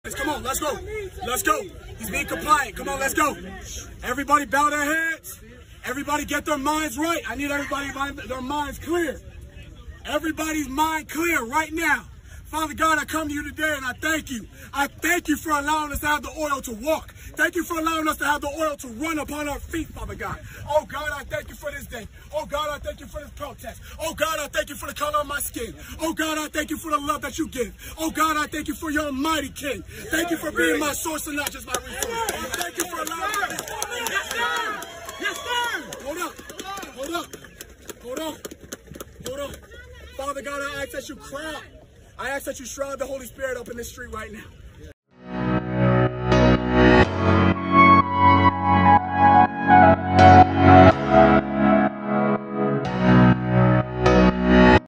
Come on, let's go. Let's go. He's being compliant. Come on, let's go. Everybody bow their heads. Everybody get their minds right. I need everybody their minds clear. Everybody's mind clear right now. Father God, I come to you today and I thank you. I thank you for allowing us to have the oil to walk. Thank you for allowing us to have the oil to run upon our feet, Father God. Oh God, I thank you for this day. Oh God, I thank you for this protest. Oh God, I thank you for the color of my skin. Oh God, I thank you for the love that you give. Oh God, I thank you for your almighty King. Thank you for being my source and not just my resource. Thank you for allowing me. Yes, sir. Yes, sir. Hold up. Hold up. Hold on. Hold on. Father God, I ask that you crowd. I ask that you shroud the Holy Spirit up in this street right now.